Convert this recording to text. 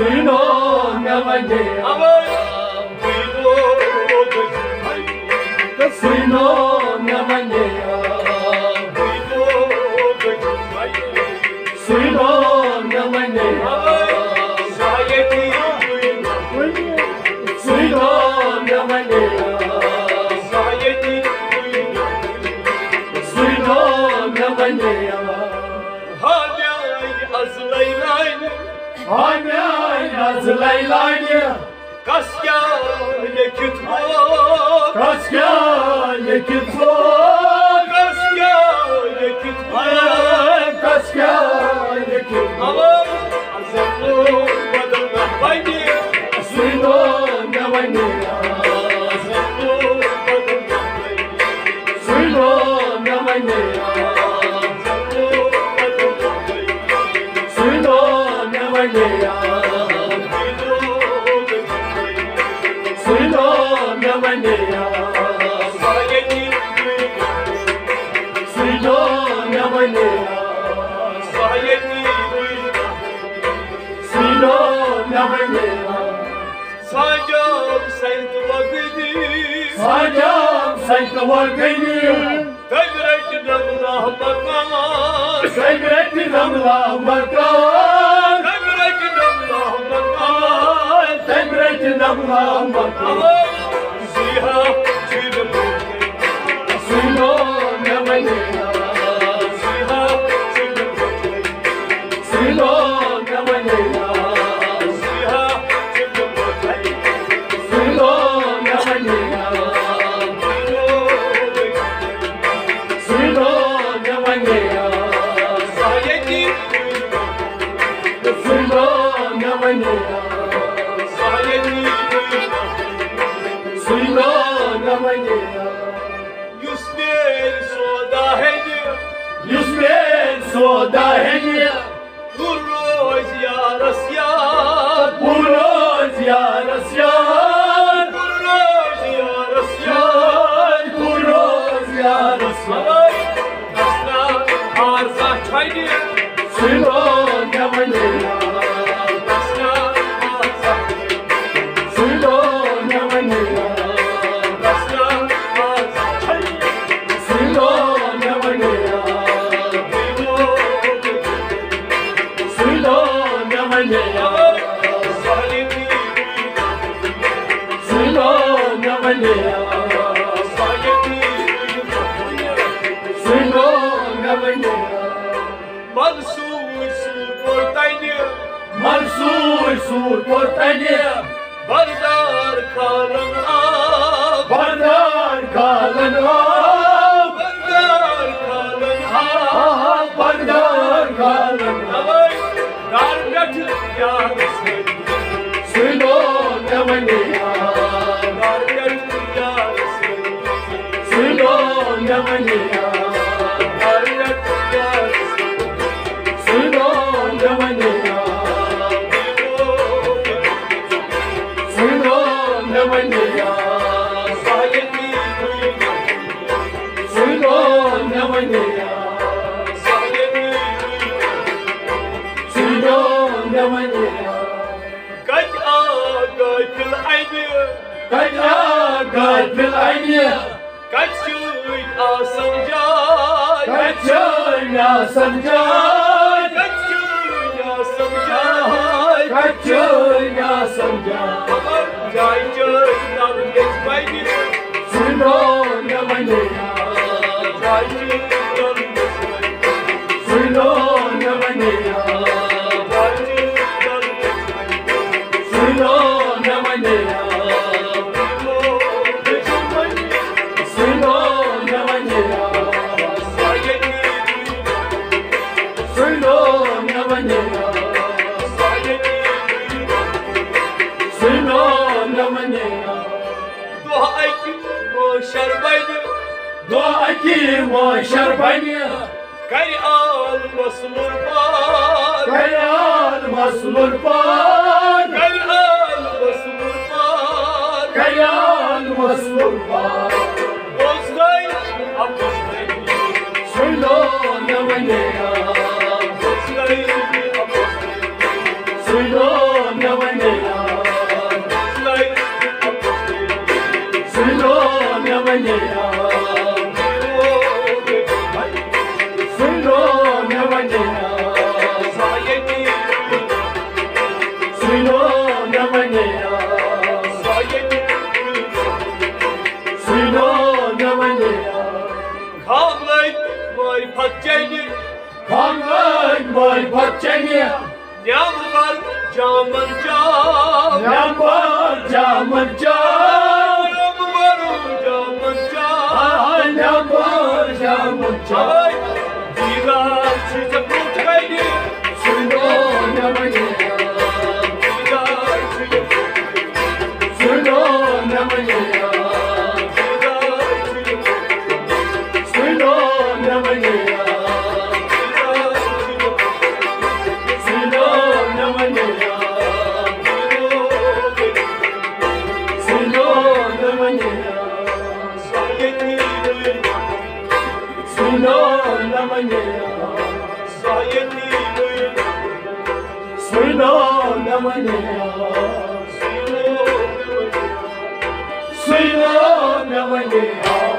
Suino Navane, Suino Navane, Suino Navane, Suino Navane, Suino Navane, Azlaylayne, Kaskya yekitmo, Kaskya yekitmo, Kaskya yekitmo, Kaskya yekitmo, Azamlo badalna bayni, Suino Navane, Azamlo badalna bayni, Suino Navane, Azamlo badalna bayni, Suino Navane, Suino Navane, Sayeni, Suino Navane, Sayeni, Suino Navane, Sajam sayt vagdi, Sajam Saitavagani, Tagrat namla bakma, Sagret Ramla Makan, Tagrat namla bakma. Sagret Ramla Makan, Ziha çirme, Suino Navane, ziha çirme, Suino Navane, ziha çirme. Suino Navane, Suino Navane, Sayeni, Suino Navane, sayeni, Suino Navane, Yusnel soda hedi, Yusmen Soda Hediye, Nurroz ya rasya, Puroz Ya Rasyan, Nurroz ya rasya. Puroz Ya Rasyan, Ay, asla arza çaydi, Suino Navane, asla arza, Suino Navane, asla arza çaydi. Suino Navane, Suino Navane, Sayeni, Suino Navane, sayeni, Suino Navane, Mansur sur portaydı, Mansur Sur Portane, Bardar kalın ağ, Bandar Kalan Ağam, Bardar kalın ağ. Bandar Kalan Ağam, Ay, darbet yarısı, Suino Navane, darbet yarısı, Suino Navane, darbet yarısı. Suino Navane, Suino Navane, Sayeni, Suino Navane, sayeni, Suino Navane, kaç ağaçlı aynı, Kaja Kalbil Ayni, kaç yıl asıncak, Kachaya Sanjay, kaç yıl asıncak. Kachaya Sanjay, Caycıdan geçmeydi, Suino Navane, caycıdan geçmeydi, Suino Navane, caycıdan geçmeydi. Suino Navane, Suino Navane, Sayeni, Suino Navane, sayeni, Suino Navane, dua ekim o şerbaydı, Doa ki mo Şarbaniya, kay almasın urban, Kayal Maslur Par, kay almasın urban. Kayal Maslur Par, Bozkay, apostay, Suino Navane, bozkay, apostay. Suino Navane, Jaman jam. Nyambar jaman jam. Jaman jam. Nyambar jaman jam. Ay, digar çiçe putkaydı. Suno namanya. Digar çiçe Suno namanya. Suno namanya. Suno namanya. Suno namanya. Suno namanya. Suno namanya. Suno namanya.